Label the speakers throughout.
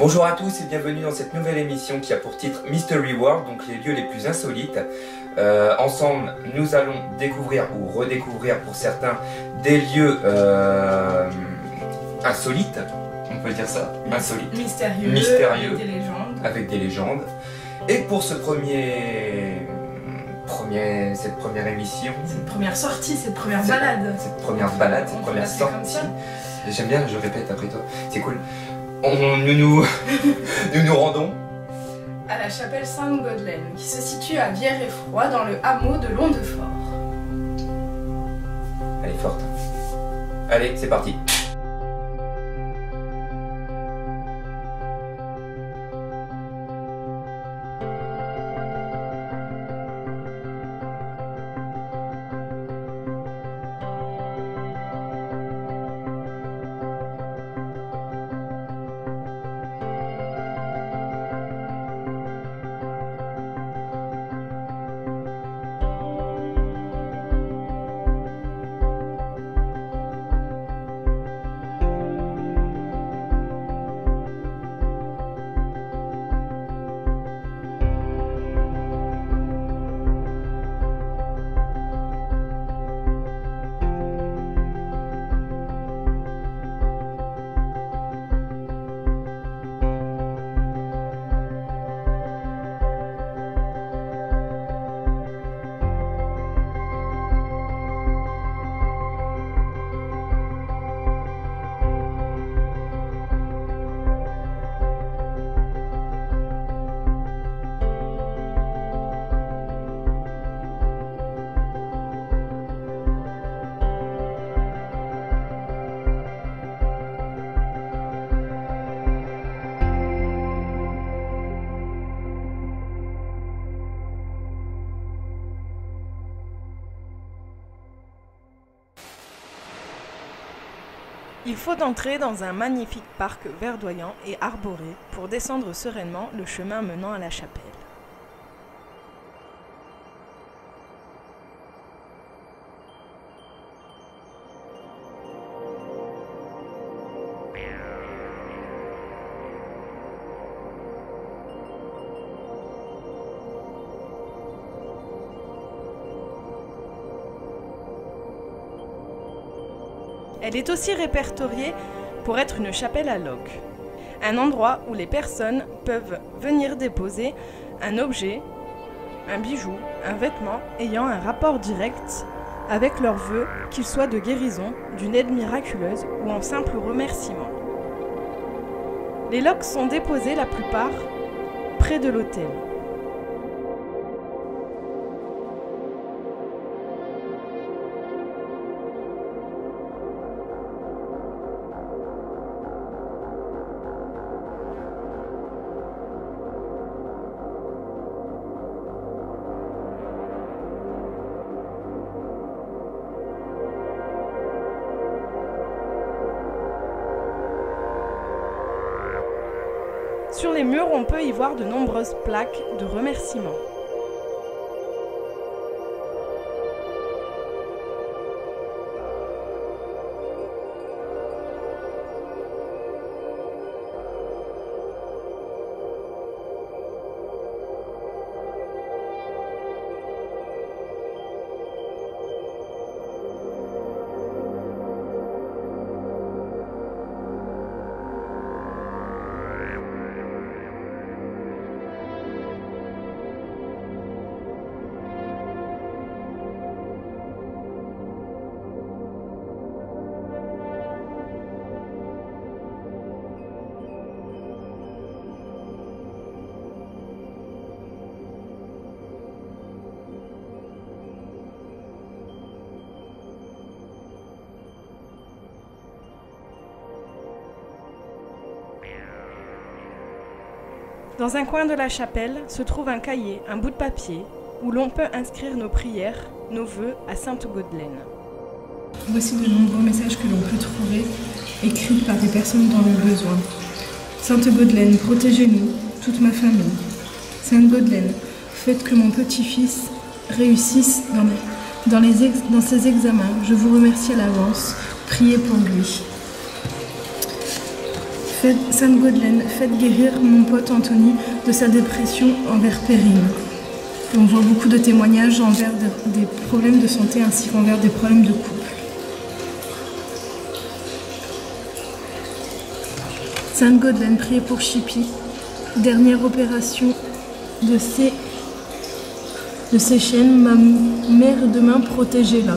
Speaker 1: Bonjour à tous et bienvenue dans cette nouvelle émission qui a pour titre Mystery World, donc les lieux les plus insolites. Ensemble, nous allons découvrir ou redécouvrir pour certains des lieux insolites, on peut dire ça, insolites, mystérieux, avec des légendes. Et pour ce cette première émission,
Speaker 2: cette première sortie, cette première balade,
Speaker 1: cette première sortie, j'aime bien, je répète après toi, c'est cool. Nous nous rendons
Speaker 2: à la chapelle Sainte-Gaudelaine, qui se situe à Vierrefroy, dans le hameau de Londefort.
Speaker 1: Elle est forte. Allez, c'est parti.
Speaker 3: Il faut entrer dans un magnifique parc verdoyant et arboré pour descendre sereinement le chemin menant à la chapelle. Elle est aussi répertoriée pour être une chapelle à loques, un endroit où les personnes peuvent venir déposer un objet, un bijou, un vêtement ayant un rapport direct avec leurs vœux, qu'ils soient de guérison, d'une aide miraculeuse ou en simple remerciement. Les loques sont déposées la plupart près de l'autel. Sur les murs, on peut y voir de nombreuses plaques de remerciements. Dans un coin de la chapelle se trouve un cahier, un bout de papier, où l'on peut inscrire nos prières, nos vœux à Sainte-Gaudelaine.
Speaker 4: Voici de nombreux messages que l'on peut trouver, écrits par des personnes dans le besoin. Sainte-Gaudelaine, protégez-nous, toute ma famille. Sainte-Gaudelaine, faites que mon petit-fils réussisse dans ses examens. Je vous remercie à l'avance. Priez pour lui. Sainte Godelaine, faites guérir mon pote Anthony de sa dépression envers Perrine. Et on voit beaucoup de témoignages envers des problèmes de santé ainsi qu'envers des problèmes de couple. Sainte Godelaine, priez pour Chippy. Dernière opération de ses chaînes, ma mère demain, protégez-la.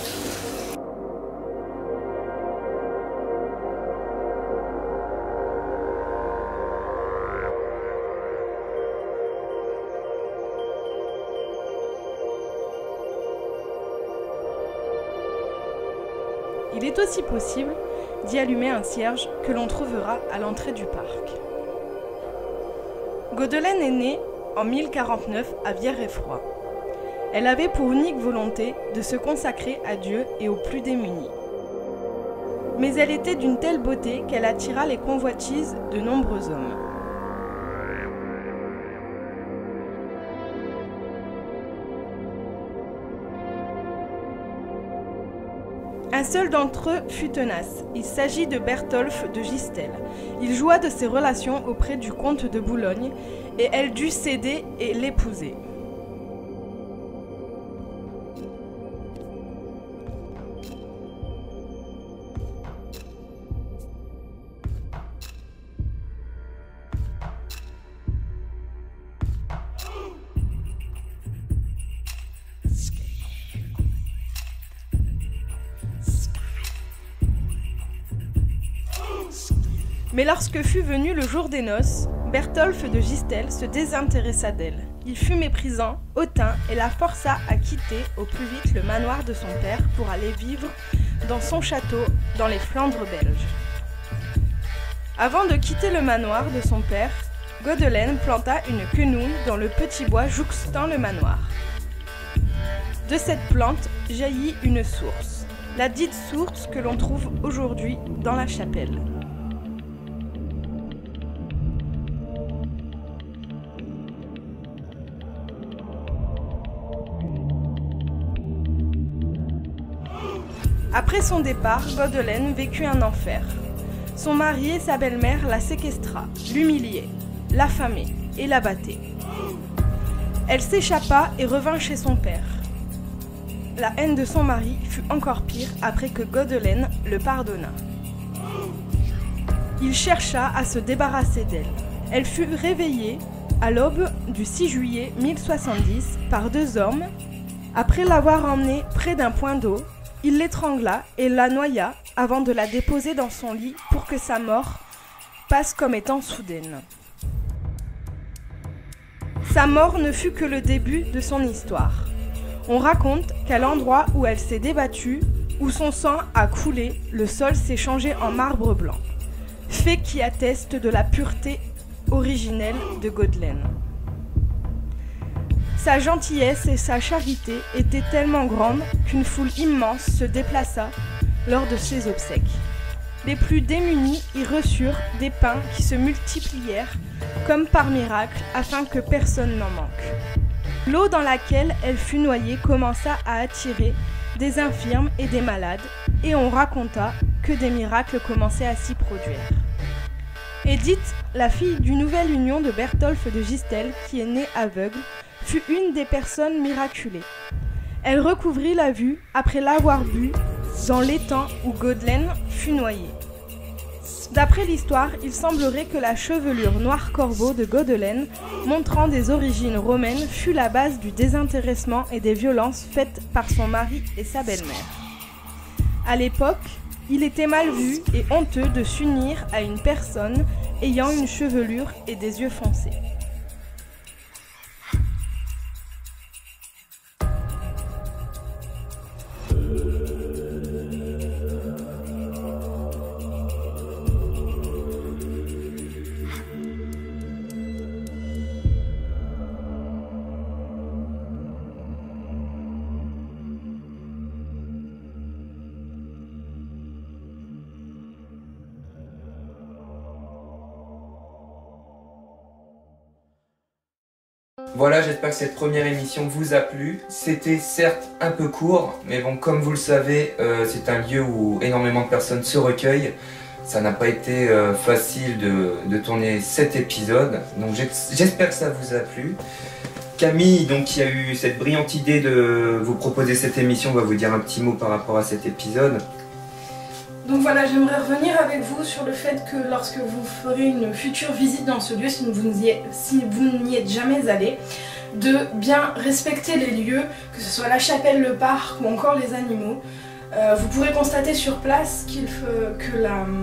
Speaker 3: Il est aussi possible d'y allumer un cierge que l'on trouvera à l'entrée du parc. Godelaine est née en 1049 à Vierrefroy. Elle avait pour unique volonté de se consacrer à Dieu et aux plus démunis. Mais elle était d'une telle beauté qu'elle attira les convoitises de nombreux hommes. Un seul d'entre eux fut tenace. Il s'agit de Bertolphe de Gistel. Il joua de ses relations auprès du comte de Boulogne et elle dut céder et l'épouser. Mais lorsque fut venu le jour des noces, Bertolphe de Gistel se désintéressa d'elle. Il fut méprisant, hautain et la força à quitter au plus vite le manoir de son père pour aller vivre dans son château dans les Flandres belges. Avant de quitter le manoir de son père, Godelaine planta une quenouille dans le petit bois jouxtant le manoir. De cette plante jaillit une source, la dite source que l'on trouve aujourd'hui dans la chapelle. Après son départ, Godelaine vécut un enfer. Son mari et sa belle-mère la séquestra, l'humiliaient, l'affamaient et l'abattaient. Elle s'échappa et revint chez son père. La haine de son mari fut encore pire après que Godelaine le pardonna. Il chercha à se débarrasser d'elle. Elle fut réveillée à l'aube du 6 juillet 1070 par deux hommes. Après l'avoir emmenée près d'un point d'eau, il l'étrangla et la noya avant de la déposer dans son lit pour que sa mort passe comme étant soudaine. Sa mort ne fut que le début de son histoire. On raconte qu'à l'endroit où elle s'est débattue, où son sang a coulé, le sol s'est changé en marbre blanc, fait qui atteste de la pureté originelle de Godelaine. Sa gentillesse et sa charité étaient tellement grandes qu'une foule immense se déplaça lors de ses obsèques. Les plus démunis y reçurent des pains qui se multiplièrent comme par miracle afin que personne n'en manque. L'eau dans laquelle elle fut noyée commença à attirer des infirmes et des malades et on raconta que des miracles commençaient à s'y produire. Édith, la fille d'une nouvelle union de Bertolphe de Gistel qui est née aveugle, fut une des personnes miraculées. Elle recouvrit la vue après l'avoir bu dans l'étang où Godelaine fut noyée. D'après l'histoire, il semblerait que la chevelure noir corbeau de Godelaine, montrant des origines romaines, fut la base du désintéressement et des violences faites par son mari et sa belle-mère. À l'époque, il était mal vu et honteux de s'unir à une personne ayant une chevelure et des yeux foncés.
Speaker 1: Voilà, j'espère que cette première émission vous a plu. C'était certes un peu court, mais bon, comme vous le savez, c'est un lieu où énormément de personnes se recueillent. Ça n'a pas été facile de tourner cet épisode, donc j'espère que ça vous a plu. Camille, donc, qui a eu cette brillante idée de vous proposer cette émission, va vous dire un petit mot par rapport à cet épisode.
Speaker 2: Donc voilà, j'aimerais revenir avec vous sur le fait que lorsque vous ferez une future visite dans ce lieu, si vous n'y êtes jamais allé, de bien respecter les lieux, que ce soit la chapelle, le parc ou encore les animaux. Vous pourrez constater sur place que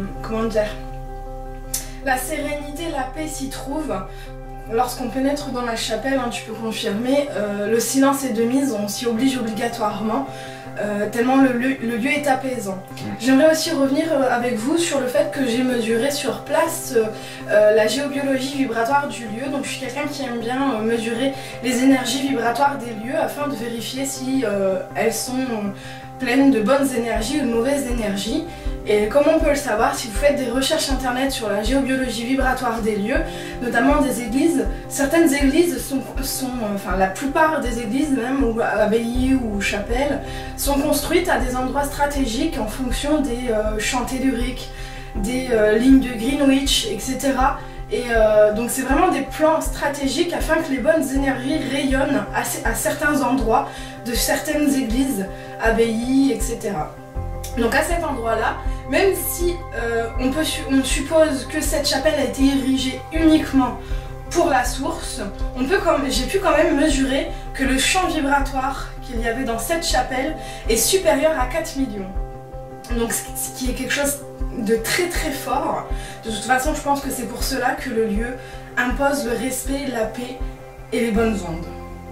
Speaker 2: la sérénité, la paix s'y trouve. Lorsqu'on pénètre dans la chapelle, hein, tu peux confirmer, le silence est de mise, on s'y oblige obligatoirement, tellement le lieu est apaisant. J'aimerais aussi revenir avec vous sur le fait que j'ai mesuré sur place la géobiologie vibratoire du lieu. Donc je suis quelqu'un qui aime bien mesurer les énergies vibratoires des lieux afin de vérifier si elles sont pleines de bonnes énergies ou de mauvaises énergies. Et comme on peut le savoir, si vous faites des recherches internet sur la géobiologie vibratoire des lieux, notamment des églises, certaines églises enfin la plupart des églises même, ou abbayes ou chapelles, sont construites à des endroits stratégiques en fonction des champs telluriques, des lignes de Greenwich, etc. Et donc c'est vraiment des plans stratégiques afin que les bonnes énergies rayonnent à certains endroits de certaines églises, abbayes, etc. Donc à cet endroit-là, même si on suppose que cette chapelle a été érigée uniquement pour la source, j'ai pu quand même mesurer que le champ vibratoire qu'il y avait dans cette chapelle est supérieur à 4 millions. Donc ce qui est quelque chose de très très fort. De toute façon, je pense que c'est pour cela que le lieu impose le respect, la paix et les bonnes ondes.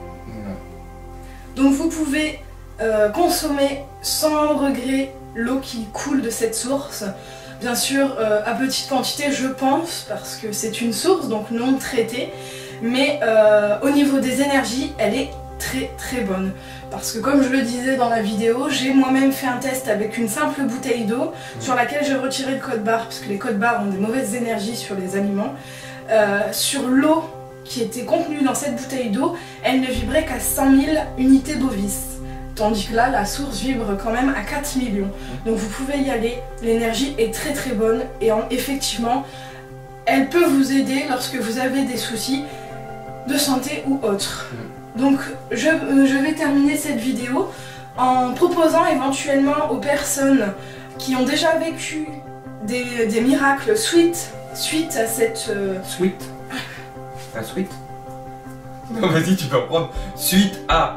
Speaker 2: Donc vous pouvez consommer sans regret l'eau qui coule de cette source. Bien sûr, à petite quantité, je pense, parce que c'est une source, donc non traitée. Mais au niveau des énergies, elle est très très bonne. Parce que comme je le disais dans la vidéo, j'ai moi-même fait un test avec une simple bouteille d'eau sur laquelle j'ai retiré le code barre, parce que les codes barres ont des mauvaises énergies sur les aliments. Sur l'eau qui était contenue dans cette bouteille d'eau, elle ne vibrait qu'à 100 000 unités bovis. Tandis que là, la source vibre quand même à 4 millions. Donc vous pouvez y aller, l'énergie est très très bonne et effectivement, elle peut vous aider lorsque vous avez des soucis de santé ou autres. Donc je vais terminer cette vidéo en proposant éventuellement aux personnes qui ont déjà vécu des miracles suite à cette...
Speaker 1: Suite. Un suite. Non, vas-y, tu peux reprendre. Suite à...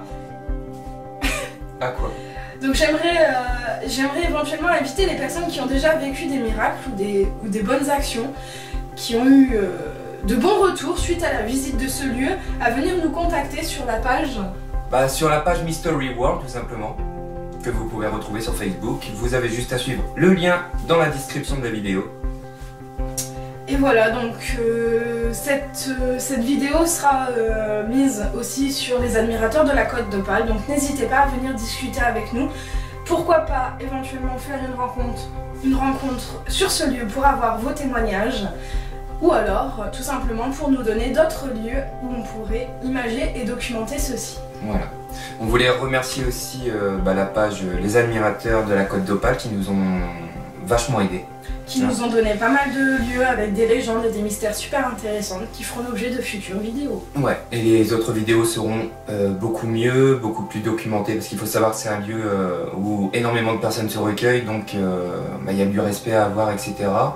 Speaker 1: À quoi?
Speaker 2: Donc j'aimerais éventuellement inviter les personnes qui ont déjà vécu des miracles ou des bonnes actions, qui ont eu de bons retours suite à la visite de ce lieu, à venir nous contacter sur la page...
Speaker 1: Sur la page Mystery World, tout simplement, que vous pouvez retrouver sur Facebook. Vous avez juste à suivre le lien dans la description de la vidéo.
Speaker 2: Et voilà, donc cette vidéo sera mise aussi sur les admirateurs de la Côte d'Opale, donc n'hésitez pas à venir discuter avec nous. Pourquoi pas éventuellement faire une rencontre sur ce lieu pour avoir vos témoignages, ou alors tout simplement pour nous donner d'autres lieux où on pourrait imager et documenter ceci.
Speaker 1: Voilà. On voulait remercier aussi la page Les Admirateurs de la Côte d'Opale qui nous ont vachement aidés.
Speaker 2: Qui nous ont donné pas mal de lieux avec des légendes et des mystères super intéressants qui feront l'objet de futures vidéos. Ouais, et les autres vidéos seront beaucoup mieux, beaucoup plus documentées, parce qu'il faut savoir que c'est un lieu où énormément de personnes se recueillent, donc il y a du respect à avoir, etc.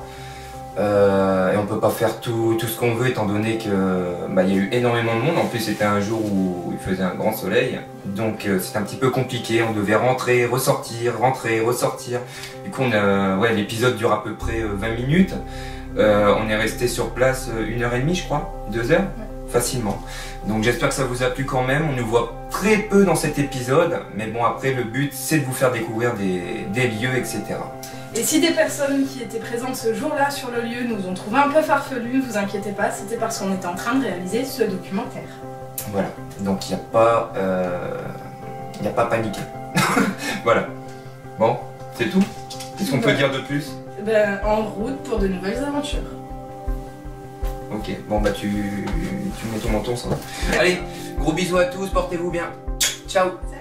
Speaker 2: Et on peut pas faire tout ce qu'on veut étant donné que y a eu énormément de monde. En plus c'était un jour où il faisait un grand soleil, donc c'était un petit peu compliqué. On devait rentrer, ressortir. Du coup l'épisode dure à peu près 20 minutes. On est resté sur place 1h30 je crois, 2 heures, facilement. Donc j'espère que ça vous a plu quand même. On nous voit très peu dans cet épisode, mais bon après le but c'est de vous faire découvrir des lieux, etc. Et si des personnes qui étaient présentes ce jour-là sur le lieu nous ont trouvé un peu farfelus, ne vous inquiétez pas, c'était parce qu'on était en train de réaliser ce documentaire.
Speaker 1: Voilà, donc il n'y a pas paniqué. Voilà. Bon, c'est tout. Qu'est-ce qu'on peut dire de plus?
Speaker 2: En route pour de nouvelles aventures.
Speaker 1: Ok, bon tu mets ton menton ça. Allez, gros bisous à tous, portez-vous bien. Ciao.